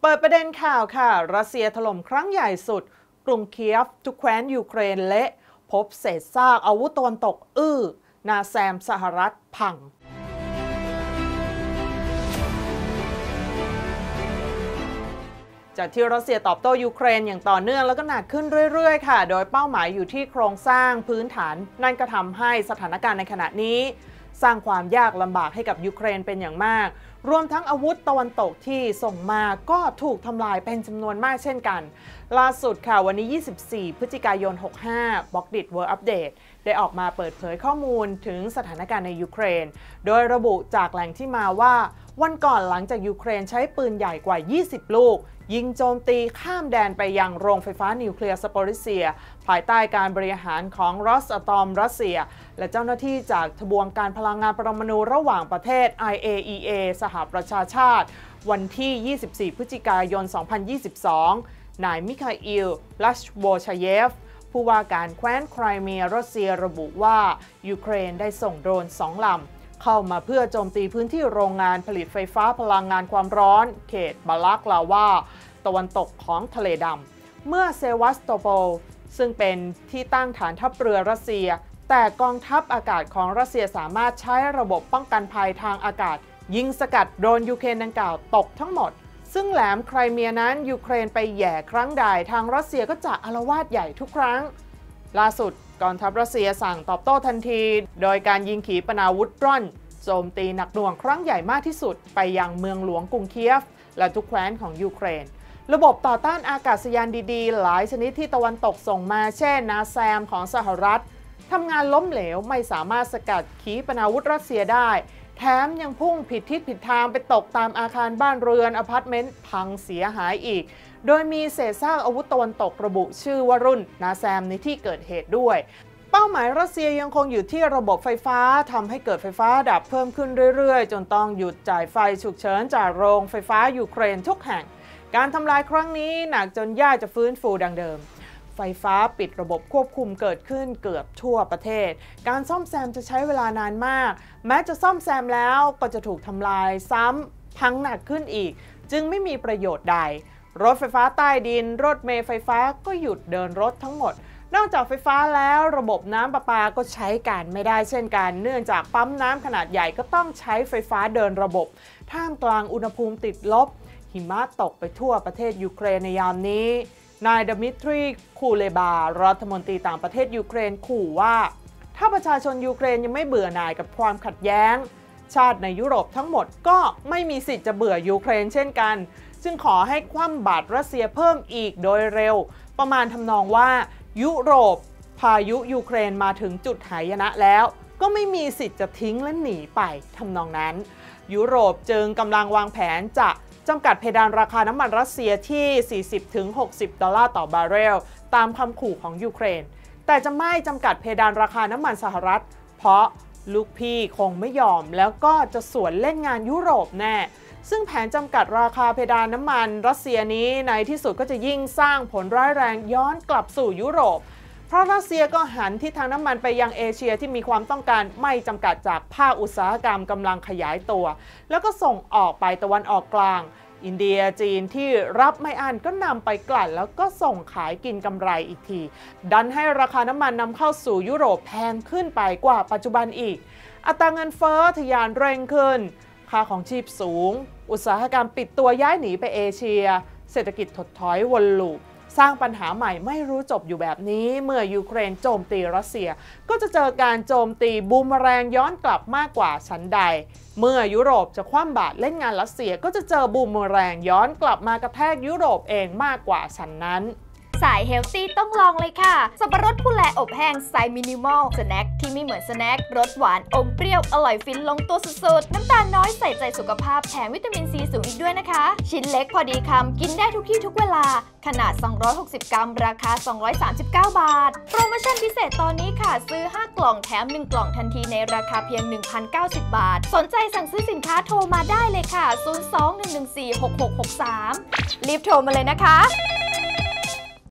เปิดประเด็นข่าวค่ะรัสเซียถล่มครั้งใหญ่สุดกรุงเคียฟทุกแคว้นยูเครนเละพบเศษซากอาวุธตะวันตกนาแซมสหรัฐพังจากที่รัสเซียตอบโต้ยูเครนอย่างต่อเนื่องแล้วก็หนักขึ้นเรื่อยๆค่ะโดยเป้าหมายอยู่ที่โครงสร้างพื้นฐานนั่นก็ทำให้สถานการณ์ในขณะนี้สร้างความยากลำบากให้กับยูเครนเป็นอย่างมากรวมทั้งอาวุธตะวันตกที่ส่งมาก็ถูกทำลายเป็นจำนวนมากเช่นกันล่าสุดค่ะวันนี้24 พฤศจิกายน 65 Blockdit World Update ได้ออกมาเปิดเผยข้อมูลถึงสถานการณ์ในยูเครนโดยระบุจากแหล่งที่มาว่าวันก่อนหลังจากยูเครนใช้ปืนใหญ่กว่า 20 ลูกยิงโจมตีข้ามแดนไปยังโรงไฟฟ้านิวเคลียร์ซาโปริเซียภายใต้การบริหารของรอสอะตอมรัสเซียและเจ้าหน้าที่จากทบวงการพลังงานปรมาณูระหว่างประเทศ IAEA สหประชาชาติวันที่ 24 พฤศจิกายน 2022 นายมิคาอิล ลัชโวชาเยฟผู้ว่าการแคว้นไครเมียรัสเซียระบุว่ายูเครนได้ส่งโดรน2 ลำเข้ามาเพื่อโจมตีพื้นที่โรงงานผลิตไฟฟ้าพลังงานความร้อนเขตบาลักลาวาตะวันตกของทะเลดำเมื่อเซวัสโตโปลซึ่งเป็นที่ตั้งฐานทัพเรือรัสเซียแต่กองทัพอากาศของรัสเซียสามารถใช้ระบบป้องกันภัยทางอากาศยิงสกัดโดรนยูเครนดังกล่าวตกทั้งหมดซึ่งแหลมไครเมียนั้นยูเครนไปแย่ครั้งใดทางรัสเซียก็จะอาละวาดใหญ่ทุกครั้งล่าสุดกองทัพรัสเซียสั่งตอบโต้ทันทีโดยการยิงขีปนาวุธร่อนโจมตีหนักหน่วงครั้งใหญ่มากที่สุดไปยังเมืองหลวงกรุงเคียฟและทุกแคว้นของยูเครนระบบต่อต้านอากาศยานดีๆหลายชนิดที่ตะวันตกส่งมาเช่นนาแซมของสหรัฐทำงานล้มเหลวไม่สามารถสกัดขีปนาวุธรัสเซียได้แถมยังพุ่งผิดทิศผิดทางไปตกตามอาคารบ้านเรือนอพาร์ตเมนต์พังเสียหายอีกโดยมีเศษซากอาวุธตะวันตกระบุชื่อว่ารุ่นนาแซมในที่เกิดเหตุด้วยเป้าหมายรัสเซียยังคงอยู่ที่ระบบไฟฟ้าทำให้เกิดไฟฟ้าดับเพิ่มขึ้นเรื่อยๆจนต้องหยุดจ่ายไฟฉุกเฉินจากโรงไฟฟ้ายูเครนทุกแห่งการทำลายครั้งนี้หนักจนยากจะฟื้นฟูดังเดิมไฟฟ้าปิดระบบควบคุมเกิดขึ้นเกือบทั่วประเทศการซ่อมแซมจะใช้เวลานานมากแม้จะซ่อมแซมแล้วก็จะถูกทำลายซ้ำพังหนักขึ้นอีกจึงไม่มีประโยชน์ใดรถไฟฟ้าใต้ดินรถเมล์ไฟฟ้าก็หยุดเดินรถทั้งหมดนอกจากไฟฟ้าแล้วระบบน้ำประปาก็ใช้การไม่ได้เช่นกันเนื่องจากปั๊มน้ำขนาดใหญ่ก็ต้องใช้ไฟฟ้าเดินระบบท่ามกลางอุณหภูมิติดลบหิมะตกไปทั่วประเทศยูเครนในยามนี้นายดมิทรีคูเลบารัฐมนตรีต่างประเทศยูเครนขู่ว่าถ้าประชาชนยูเครนยังไม่เบื่อหน่ายกับความขัดแย้งชาติในยุโรปทั้งหมดก็ไม่มีสิทธิ์จะเบื่อยูเครนเช่นกันจึงขอให้คว่ำบาตรรัสเซียเพิ่มอีกโดยเร็วประมาณทำนองว่ายุโรปพายุยูเครนมาถึงจุดหายนะแล้วก็ไม่มีสิทธิ์จะทิ้งและหนีไปทำนองนั้นยุโรปจึงกำลังวางแผนจะจำกัดเพดานราคาน้ำมันรัสเซียที่ 40-60 ดอลลาร์ต่อบาร์เรลตามคำขู่ของยูเครนแต่จะไม่จำกัดเพดานราคาน้ำมันสหรัฐเพราะลูกพี่คงไม่ยอมแล้วก็จะสวนเล่นงานยุโรปแน่ซึ่งแผนจำกัดราคาเพดานน้ำมันรัสเซียนี้ในที่สุดก็จะยิ่งสร้างผลร้ายแรงย้อนกลับสู่ยุโรปเพราะรัสเซียก็หันทิศทางน้ำมันไปยังเอเชียที่มีความต้องการไม่จำกัดจากภาคอุตสาหกรรมกำลังขยายตัวแล้วก็ส่งออกไปตะวันออกกลางอินเดียจีนที่รับไม่อั้นก็นำไปกลั่นแล้วก็ส่งขายกินกำไรอีกทีดันให้ราคาน้ำมันนำเข้าสู่ยุโรปแพงขึ้นไปกว่าปัจจุบันอีกอัตราเงินเฟ้อทะยานเร่งขึ้นค่าของชีพสูงอุตสาหกรรมปิดตัวย้ายหนีไปเอเชียเศรษฐกิจถดถอยวนลูปสร้างปัญหาใหม่ไม่รู้จบอยู่แบบนี้เมื่อยูเครนโจมตีรัสเซียก็จะเจอการโจมตีบูมเมอแรงย้อนกลับมากกว่าชั้นใดเมื่อยุโรปจะคว่ำบาตรเล่นงานรัสเซียก็จะเจอบูมเมอแรงย้อนกลับมากระแทกยุโรปเองมากกว่าชั้นนั้นสายเฮลตี้ต้องลองเลยค่ะสับปะรดผู้แลอบแห้งสไตล์มินิมอลสแน็คที่ไม่เหมือนสแน็ครสหวานอมเปรี้ยวอร่อยฟินลงตัวสุดๆน้ำตาลน้อยใส่ใจสุขภาพแถมวิตามินซีสูงอีกด้วยนะคะชิ้นเล็กพอดีคำกินได้ทุกที่ทุกเวลาขนาด260 กรัมราคา239 บาทโปรโมชั่นพิเศษตอนนี้ค่ะซื้อ5 กล่องแถม1 กล่องทันทีในราคาเพียง 1,090 บาทสนใจสั่งซื้อสินค้าโทรมาได้เลยค่ะ02-114-6663รีบโทรมาเลยนะคะ